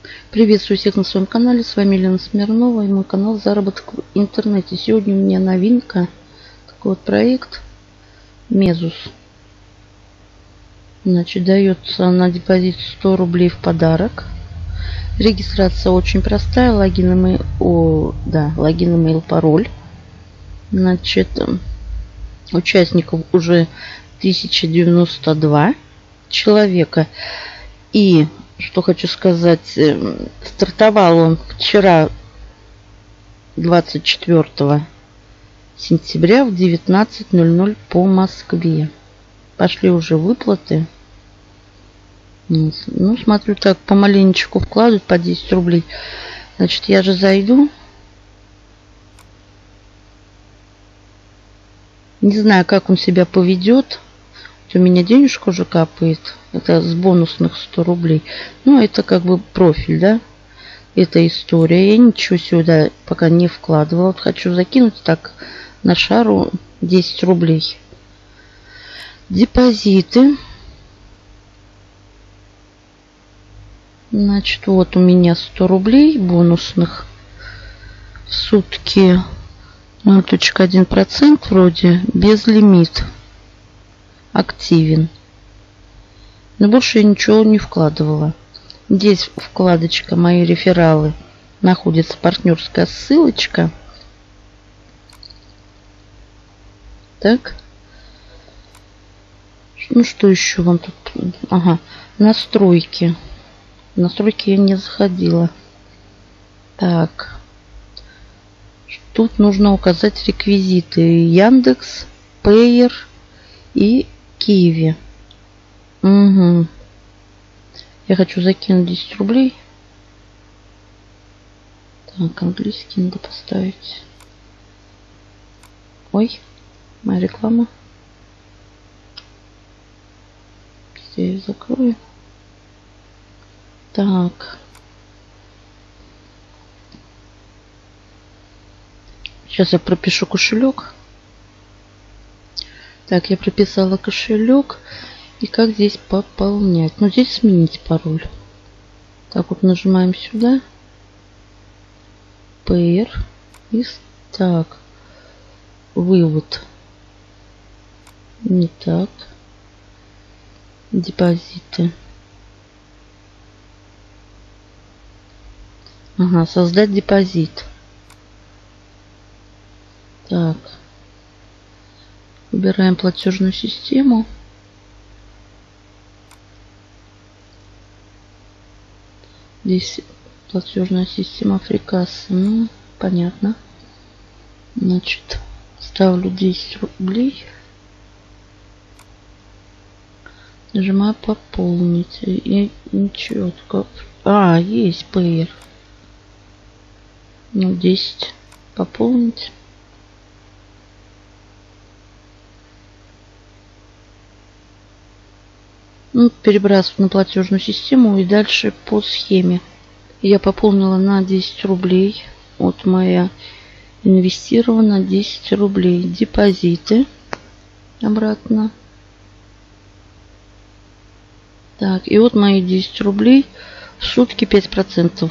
Приветствую всех на своем канале. С вами Елена Смирнова и мой канал «Заработок в интернете». Сегодня у меня новинка. Такой вот проект Мезус. Значит, дается на депозит 100 рублей в подарок. Регистрация очень простая. Логин, имейл, пароль. Значит, участников уже 1092 человека. И что хочу сказать, стартовал он вчера, 24 сентября в 19:00 по Москве. Пошли уже выплаты. Ну, смотрю, так помаленечку вкладывают по 10 рублей. Значит, я же зайду. Не знаю, как он себя поведет. У меня денежка уже капает. Это с бонусных 100 рублей. Ну, это как бы профиль, да? Это история. Я ничего сюда пока не вкладывала. Вот хочу закинуть так на шару 10 рублей. Депозиты. Значит, вот у меня 100 рублей бонусных в сутки. 0,1% вроде. Без лимит. Активен. Но больше я ничего не вкладывала. Здесь вкладочка «Мои рефералы». Находится партнерская ссылочка. Так. Ну, что еще вам тут? Ага. Настройки. Настройки я не заходила. Так. Тут нужно указать реквизиты. Яндекс, Payer и Киви. Угу. Я хочу закинуть 10 рублей. Так, английский надо поставить. Ой, моя реклама. Я ее закрою. Так. Сейчас я пропишу кошелек. Так, я прописала кошелек. И как здесь пополнять? Ну, здесь сменить пароль. Так, вот нажимаем сюда. Payer. И так. Вывод. Не так. Депозиты. Ага, создать депозит. Так. Выбираем платежную систему. Здесь платежная система Фрикасса. Ну, понятно. Значит, ставлю 10 рублей. Нажимаю пополнить. И ничего. Только... есть Payer. Ну, 10. Пополнить. Ну, перебрасываю на платежную систему и дальше по схеме. Я пополнила на 10 рублей. Вот моя инвестирована 10 рублей. Депозиты. Обратно. Так, и вот мои 10 рублей в сутки 5%.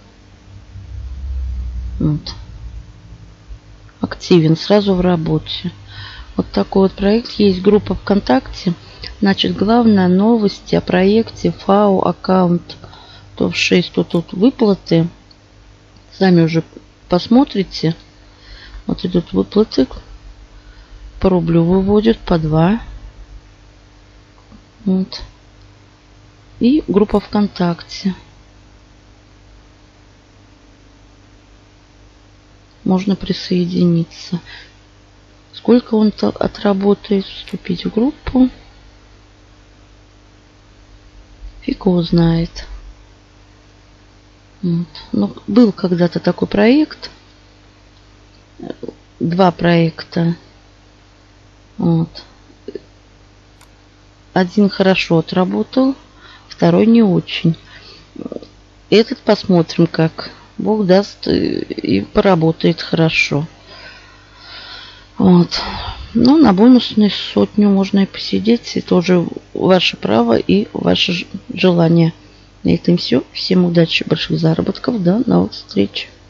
Вот. Активен, сразу в работе. Вот такой вот проект. Есть группа ВКонтакте. Значит, главная новость о проекте ФАО аккаунт ТОВ-6. Тут выплаты. Сами уже посмотрите. Вот идут выплаты. По рублю выводят, по 2. Вот. И группа ВКонтакте. Можно присоединиться. Сколько он отработает? Вступить в группу. Фиг его знает. Вот. Но был когда-то такой проект. 2 проекта. Вот. Один хорошо отработал, второй не очень. Этот посмотрим, как Бог даст, и поработает хорошо. Вот. Ну, на бонусную 100 можно и посидеть. Это уже ваше право и ваше желание. На этом все. Всем удачи, больших заработков. До новых встреч.